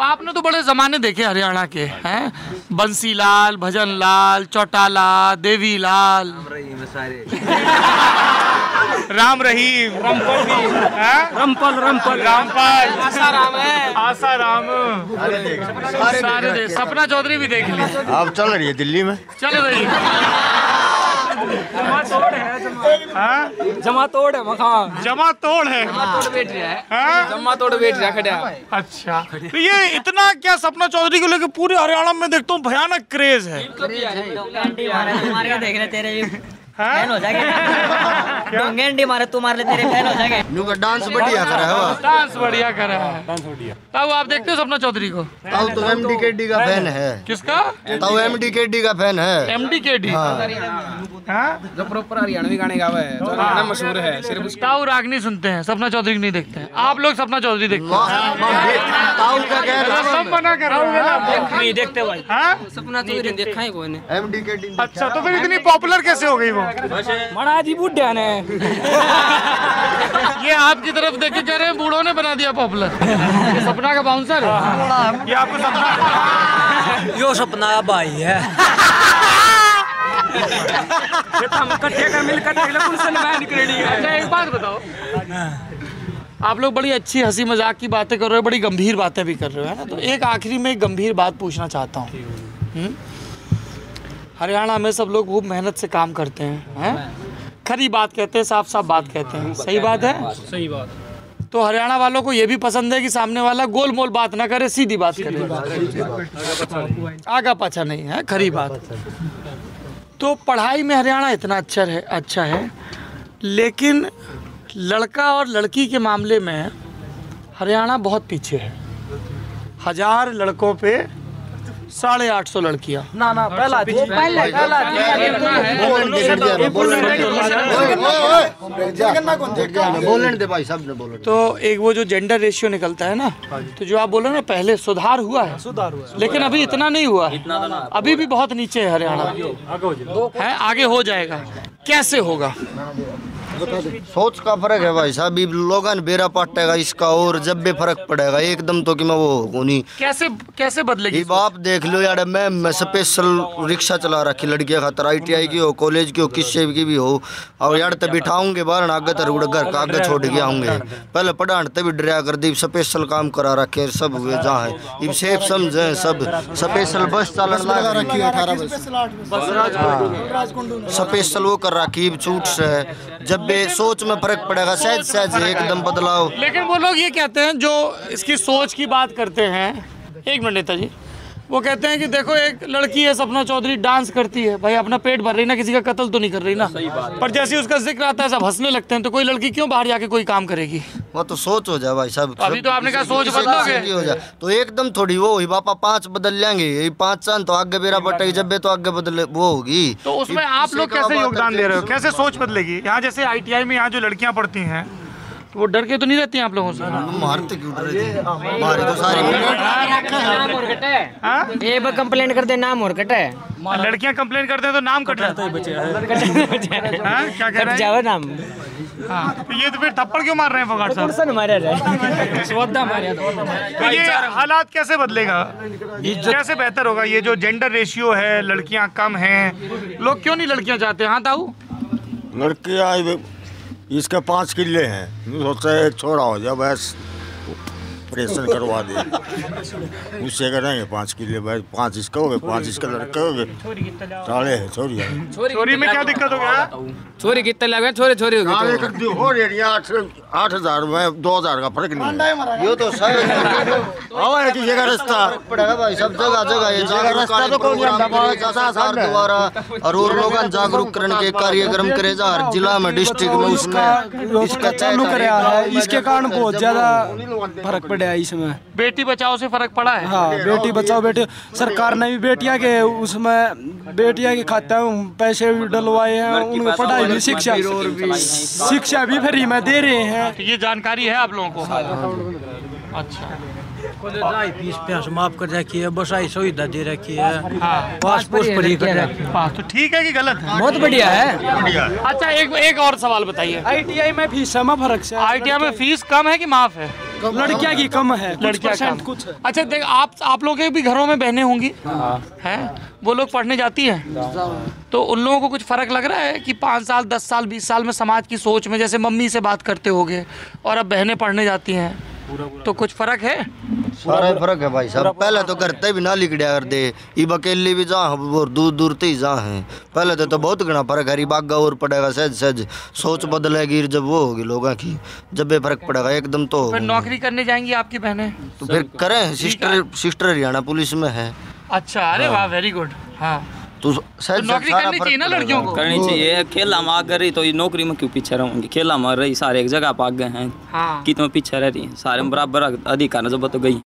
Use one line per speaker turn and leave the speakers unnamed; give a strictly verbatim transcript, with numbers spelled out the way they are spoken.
आपने तो बड़े जमाने देखे हरियाणा के हैं, बंसीलाल, भजनलाल, चौटाला, देवीलाल, राम रहीम, रमपल रमपल रमपल रामपाल, आसाराम है, आसाराम, सारे दे। सपना चौधरी भी देख ली।
अब चल रही है दिल्ली में,
चल रही है। जमा तोड़ है, जमा तोड़ है, मखा जमा तोड़ है, जमा तोड़ बैठ रहा है, जमा तोड़ बैठ रहा खड़ा। अच्छा, तो ये इतना क्या सपना चौधरी को लेकर पूरे हरियाणा में देखता हूँ भयानक क्रेज है।
देख रहे तेरे फैन हो जाएंगे, डोंगेंडी मारे तू मार ले तेरे फैन हो जाएंगे।
नुका डांस बढ़िया करा है,
डांस बढ़िया करा है। ताऊ आप देखते हो सपना चौधरी को?
ताऊ तो एमडीकेडी का फैन है।
किसका?
ताऊ एमडीकेडी का फैन है।
एमडीकेडी
जो प्रॉपर हरियाणवी गाने गावे है, जो गाना मशहूर है। सिर्फ
ताऊ रागनी सुनते हैं, सपना चौधरी नहीं देखते हैं। आप लोग सपना चौधरी देखते हैं?
ताऊ का कह रहा है,
सब मना कर रहे हैं।
नहीं देखते भाई, सपना चौधरी देखा ही कोई नहीं।
एमडीकेडी।
अच्छा, तो फिर इतनी पॉपुलर कैसे हो गई वो?
मना जी बुढ़िया ने
ये आपकी तरफ देख के कह रहे हैं बूढ़ों ने बना दिया पॉपुलर। ये सपना का बाउंसर है, ये आपको सपना,
यो सपना भाई है। हम इकट्ठे कर मिलकर निकलेंगे।
अच्छा एक बात बताओ, आप लोग बड़ी अच्छी हंसी मजाक की बातें कर रहे हो, बड़ी गंभीर बातें भी कर रहे हो, है ना? तो एक आखिरी में एक गंभीर बात पूछना चाहता हूँ। हरियाणा में सब लोग खूब मेहनत से काम करते हैं, हैं? खरी बात कहते हैं, साफ साफ बात कहते हैं, सही बात है?
सही बात।
तो हरियाणा वालों को ये भी पसंद है कि सामने वाला गोल मोल बात ना करे, सीधी बात करे, आगा पाछा नहीं है, खरी बात। तो पढ़ाई में हरियाणा इतना अच्छा है अच्छा है लेकिन लड़का और लड़की के मामले में हरियाणा बहुत पीछे है। हजार लड़कों पे साढ़े आठ सौ लड़कियाँ।
ना ना पहला
बोलने दे भाई, सब ने बोलो।
तो एक वो जो जेंडर रेशियो निकलता है ना, तो जो आप बोलो ना पहले सुधार हुआ है, सुधार हुआ है, लेकिन अभी इतना नहीं हुआ है, अभी भी बहुत नीचे है हरियाणा, है आगे हो जाएगा। कैसे होगा?
सोच का फर्क है भाई साहब, लोगन बेरा पाटेगा इसका और जब भी फर्क पड़ेगा एकदम तो कि मैं वो नहीं।
कैसे कैसे बदलेगी?
आप देख लो यार, मैं मैं स्पेशल रिक्शा चला रखी लड़कियां खातर, आईटीआई की हो, कॉलेज की हो, किसी की भी हो, और यार तब बिठाऊंगे बाहर आगे तर घर का आगे छोड़ के आऊंगे। पहले पढ़ान तभी डरा कर दी, स्पेशल काम करा रखे सब हुए जहाँ है सेफ समझे, सब स्पेशल बस चलन रखी स्पेशल वो कर रखी छूट से, जब बे सोच में फर्क पड़ेगा सहज सहज एकदम बदलाव।
लेकिन वो लोग ये कहते हैं जो इसकी सोच की बात करते हैं, एक मिनट नेताजी, वो कहते हैं कि देखो एक लड़की है सपना चौधरी, डांस करती है, भाई अपना पेट भर रही ना, किसी का कत्ल तो नहीं कर रही ना, पर जैसे उसका जिक्र आता है सब हंसने लगते हैं। तो कोई लड़की क्यों बाहर जाके कोई काम करेगी?
वो तो सोच हो जाए भाई साहब।
अभी तो आपने कहा सोच बदलोगे
हो जाए तो एकदम थोड़ी वो हुई, पापा पांच बदल लेंगे, पांच चांद तो आगे बेरा बटेगी, जब बे तो आगे बदले वो होगी।
तो उसमें आप लोग कैसे योगदान दे रहे हो? कैसे सोच बदलेगी? यहाँ जैसे आईटीआई में यहाँ जो लड़कियाँ पढ़ती हैं वो डर के तो नहीं रहती हैं आप लोगों से?
मारते क्यों डर रही? मारी तो सारी
ये बस कंप्लेंट करते नाम और कटा है।
लड़कियां कंप्लेंट करते हैं तो नाम कट जाता है, क्या कह रहे हैं
नाम?
हाँ, ये तो फिर थप्पड़ क्यों मार रहे हैं फोगाट साहब?
मारा जाए सोदा मारा।
तो ये हालात कैसे बदलेगा, कैसे बेहतर होगा? ये जो जेंडर रेशियो है, लड़कियां कम हैं, लोग क्यों नहीं लड़कियां चाहते हैं? हाँ ताऊ,
लड़कियां इसके पाँच किले हैं, सोचा एक छोड़ा हो जाए बस, ऑपरेशन करवा दे, उससे करेंगे पाँच किले भाई, पाँच इसका हो गए, पाँच इसका लड़के हो गए, साढ़े है छोरी है।
छोरी में क्या दिक्कत हो गया?
छोरी कितने लगे? छोरे छोरी हो
गई हो रही आठ आठ हजार में दो हजार का फर्क नहीं, ये तो सही है कि ये रास्ता पड़ेगा भाई, सब जगह जगह ये जगह रास्ता तो कौन सरकार द्वारा और और लोग जागरूक करने के कार्यक्रम करे जा हर जिला में, डिस्ट्रिक्ट में उसका इसका चालू करे है, इसके कारण बहुत ज्यादा फर्क पड़ा है इसमें।
बेटी बचाओ से फर्क पड़ा है?
हाँ, बेटी बचाओ, बेटी सरकार ने भी बेटियां के उसमें बेटियां के खाते में पैसे भी डलवाए हैं, उनकी पढ़ाई भी, शिक्षा शिक्षा भी फ्री में दे रहे हैं।
तो ये जानकारी है आप लोगों को? अच्छा,
फीस माफ कर रखी है, बसाई सुविधा दे रखी है,
पासपोर्ट फ्री कर रखी है, तो ठीक है कि गलत है?
बहुत बढ़िया है।
अच्छा एक एक और सवाल बताइए,
आईटीआई में फीस में फर्क से?
आईटीआई में फीस कम है कि माफ है?
लड़कियां की कम है,
लड़कियां कम
कुछ।
अच्छा देख, आप आप लोगों के भी घरों में बहनें होंगी हैं, वो लोग पढ़ने जाती हैं, तो उन लोगों को कुछ फ़र्क लग रहा है कि पाँच साल दस साल बीस साल में समाज की सोच में, जैसे मम्मी से बात करते होगे और अब बहनें पढ़ने जाती हैं, तो कुछ फ़र्क है?
सारा फर्क है भाई साहब। पहले तो करते भी ना लिखड़िया कर दे, ये अकेली भी जा वो दूर दूर ते ही जा है। पहले तो, तो बहुत घना फर्क है, बागा और पड़ेगा सहज सहज, सोच बदलेगी जब वो होगी लोगों की, जब भी फर्क पड़ेगा एकदम। तो
फिर नौकरी करने जाएंगी आपकी बहनें?
तो फिर करें, सिस्टर सिस्टर हरियाणा पुलिस में है।
अच्छा, अरे वाह, वेरी गुड। हाँ,
तो
तो नौकरी करनी चाहिए ना लड़कियों को?
करनी चाहिए। खेला में आगे रही तो ये नौकरी में क्यों पीछे रहूंगी? खेला में रही, सारे एक जगह पर आगे हैं,
हाँ,
कितने पीछे रह रही है, सारे में बराबर अधिकार जब तो गई।